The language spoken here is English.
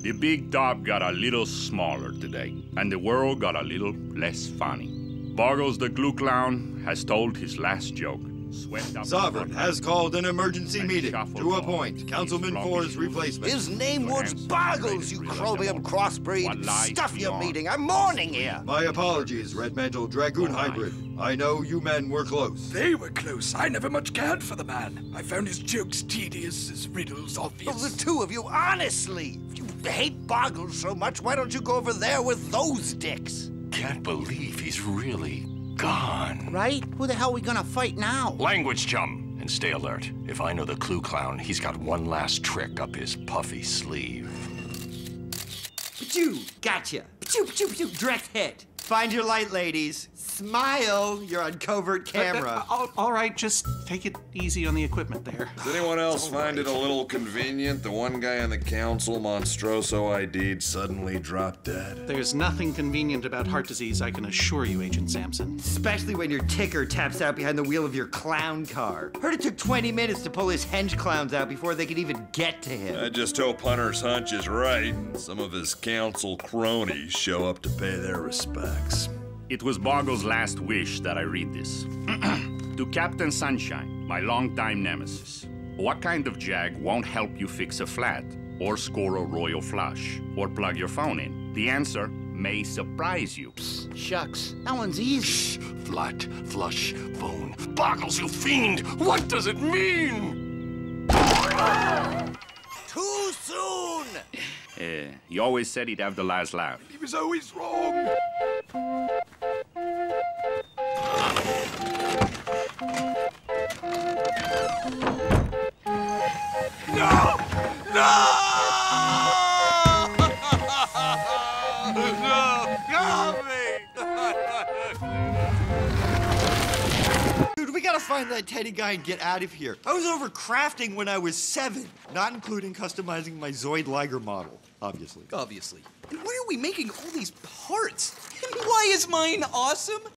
The big top got a little smaller today, and the world got a little less funny. Boggles the Glue Clown has told his last joke. Sovereign has called an emergency meeting to appoint Councilman Four's replacement. His name was Boggles, you chromium crossbreed. Stuff your meeting. I'm mourning here. My apologies, Red Mantle Dragoon Hybrid. I know you men were close. They were close. I never much cared for the man. I found his jokes tedious, his riddles obvious. Of the two of you, honestly, if you hate Boggles so much, why don't you go over there with those dicks? Can't believe he's really gone. Right? Who the hell are we gonna fight now? Language, chum. And stay alert. If I know the Clue Clown, he's got one last trick up his puffy sleeve. Pachoo! Gotcha! Pachoo, pachoo, pachoo! Direct hit! Find your light, ladies. Smile! You're on covert camera. All right, just take it easy on the equipment there. Does anyone else find it a little convenient the one guy on the council Monstroso ID'd suddenly dropped dead? There's nothing convenient about heart disease, I can assure you, Agent Sampson. Especially when your ticker taps out behind the wheel of your clown car. Heard it took 20 minutes to pull his hench clowns out before they could even get to him. I just hope Hunter's hunch is right and some of his council cronies show up to pay their respects. It was Boggles' last wish that I read this. To Captain Sunshine, my longtime nemesis. What kind of jag won't help you fix a flat, or score a royal flush, or plug your phone in? The answer may surprise you. Shucks, that one's easy. Shh! Flat, flush, phone. Boggles, you fiend! What does it mean? Too soon! He always said he'd have the last laugh. He was always wrong. No! No! No! Help me! Dude, we gotta find that Teddy guy and get out of here. I was over crafting when I was 7, not including customizing my Zoid Liger model, obviously. Obviously. And why are we making all these parts? And why is mine awesome?